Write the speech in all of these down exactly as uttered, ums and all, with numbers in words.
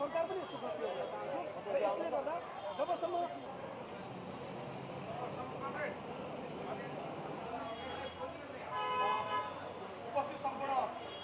सरकार पनि यसको दोषी हुन चाहन्छु र यसले गर्दा जबसम्म उपस्थित सम्पूर्ण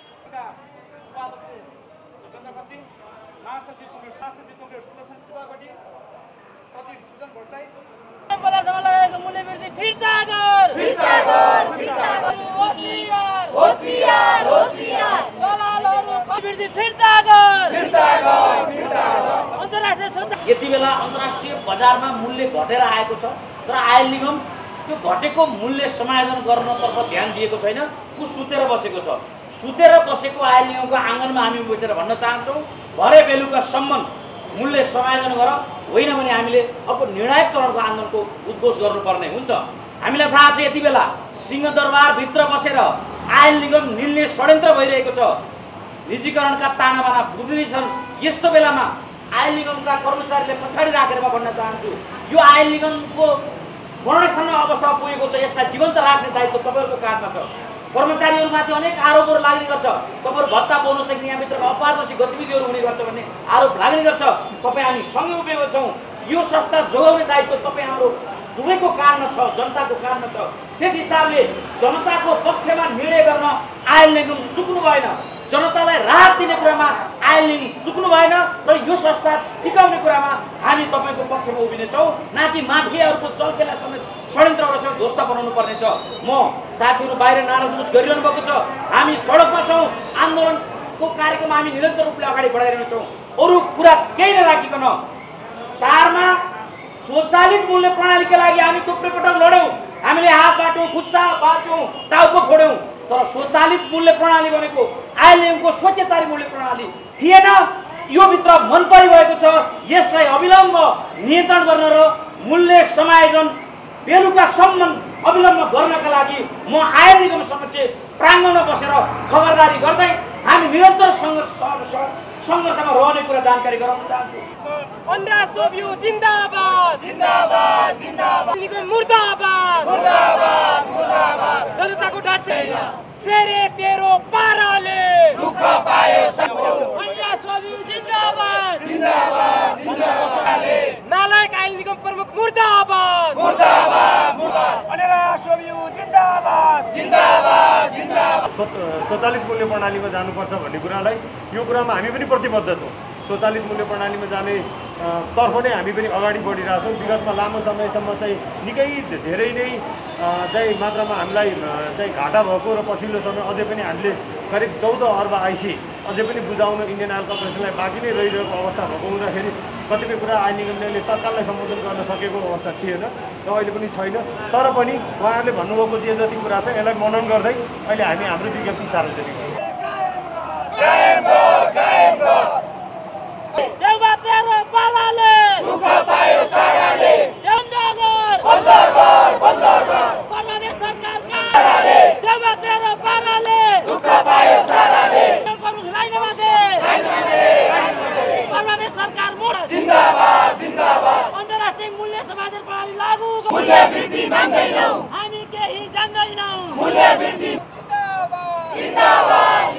उपाध्यक्ष भूपेन्द्र खत्री, महासचिव कङ्ग्रेस महासचिव कङ्ग्रेस सुदर्शन शिवाकोटी, सचिव सुजन भट्टराई पदार्थमा लगाएको मूल्य वृद्धि फिर्ता गर फिर्ता गर फिर्ता गर होशियार होशियार होशियार दलालहरू वृद्धि फिर्ता गर फिर्ता गर फिर्ता गर अन्तर्राष्ट्रिय सोच यति बेला अन्तर्राष्ट्रिय बजारमा मूल्य घटेर आएको छ तर आयल निगम त्यो घटेको मूल्य समायोजन गर्नतर्फ ध्यान दिएको छैन। उ सुतेर बसेको छ। सुतेर बसेको आयल निगमको आँगनमा हामी बैठेर भन्न चाहन्छौँ भरे बेलुकासम्म मूल्य समायोजन गर, होइन भने हामीले अब निर्णायक चरणको आन्दोलनको उद्घोष गर्नुपर्ने हुन्छ। हामीलाई थाहा छ यति बेला सिंहदरबारभित्र बसेर आयल निगम निल्ने षड्यन्त्र भइरहेको छ। निजीकरणका तानाबाना बुझ्दैछन्। यस्तो बेलामा आयल निगमका कर्मचारीले पछाडि राखेर म भन्न चाहन्छु यो आयल निगमको मरणसम्म अवस्थामा पुगेको छ। यसलाई जीवन्त राख्ने दायित्व तपाईँहरूको काँधमा छ। कर्मचारीहरूमाथि अनेक आरोपहरू लाग्ने गर्छ। तपाईँहरू भत्ता बोनसदेखि यहाँभित्रका अपारदर्शी गतिविधिहरू हुने गर्छ भन्ने आरोप लाग्ने गर्छ। तपाईँ हामी सँगै उभिएका छौँ। यो संस्था जोगाउने दायित्व तपाईँ हाम्रो दुवैको काँधमा छ, जनताको काँधमा छ। त्यस हिसाबले जनताको पक्षमा निर्णय गर्न आयल निगम चुक्नु भएन। जनतालाई राहत दिने कुरामा आयल निगम चुक्नु भएन र यो संस्था टिकाउने कुरामा हामी तपाईँको पक्षमा उभिनेछौँ, न कि माफियाहरूको चल्केला समेत षड्यन्त्रहरूसँग ध्वस्त बनाउनु पर्नेछ। म साथीहरू बाहिर नारा जुलुस गरिरहनु भएको छ। हामी सडकमा छौँ। आन्दोलनको कार्यक्रम हामी निरन्तर रूपले अगाडि बढाइरहेका छौँ। अरू कुरा केही नराखिकन सारमा स्वचालित मूल्य प्रणालीका लागि हामी थुप्रै पटक लड्यौँ। हामीले हात बाट्यौँ, खुट्टा बाँच्यौँ, टाउको फोड्यौँ। तर स्वचालित मूल्य प्रणाली भनेको आयल निगमको स्वच्छतारी मूल्य प्रणाली थिएन। यो भित्र मन परिरहेको छ। यसलाई अविलम्ब नियन्त्रण गर्न र मूल्य समायोजन बेलुकासम्म अविलम्ब गर्नका लागि म आयल निगम समक्ष प्राङ्गणमा बसेर खबरदारी गर्दै हामी निरन्तर सङ्घर्ष सङ्घर्षमा रहने कुरा जानकारी गराउन चाहन्छु। अन्डा सोभियो जिन्दाबाद जिन्दाबाद जिन्दाबाद निगम मुर्दाबाद मुर्दाबाद मुर्दाबाद जनताको डर छैन। सेरे तेरो पाराले दुःख पायो सबको अन्डा सोभियो जिन्दाबाद जिन्दाबाद जिन्दाबाद नालायक आयल निगम प्रमुख मुर्दाबाद मुर्दाबाद मुर्दाबाद अनेरा सोभियो जिन्दाबाद जिन्दाबाद जिन्दाबाद स्वचालित मूल्य प्रणालीमा जानुपर्छ भन्ने कुरालाई यो कुरामा हामी पनि प्रतिबद्ध छौँ। स्वचालित मूल्य प्रणालीमा जाने तर्फ नै हामी पनि अगाडि बढिरहेका छौँ। विगतमा लामो समयसम्म चाहिँ निकै धेरै नै चाहिँ मात्रामा हामीलाई चाहिँ घाटा भएको र पछिल्लो समय अझै पनि हामीले करिब चौध अर्ब आइसी अझै पनि बुझाउन इन्डियन आयल कर्पोरेसनलाई बाँकी नै रहिरहेको अवस्था भएको हुँदाखेरि कतिपय कुरा आयल निगमले तत्काललाई सम्बोधन गर्न सकेको अवस्था थिएन र अहिले पनि छैन। तर पनि उहाँहरूले भन्नुभएको जे जति कुरा छ यसलाई मनन गर्दै अहिले हामी हाम्रो विज्ञप्ति सार्वजनिक देउबा तेरो पाराले दुःख पायो साराले बन्द गर बन्द गर बन्द गर परमादेश सरकार साराले देउबा तेरो पाराले दुःख पायो साराले प्रमुख लाइनमा दे परमादेश सरकार मुड जिन्दाबाद जिन्दाबाद अन्तर्राष्ट्रिय मूल्य समायोजन प्रणाली लागू गर मूल्य वृद्धि मान्दैनौँ हामी केही जान्दैनौँ मूल्य वृद्धि जिन्दाबाद जिन्दाबाद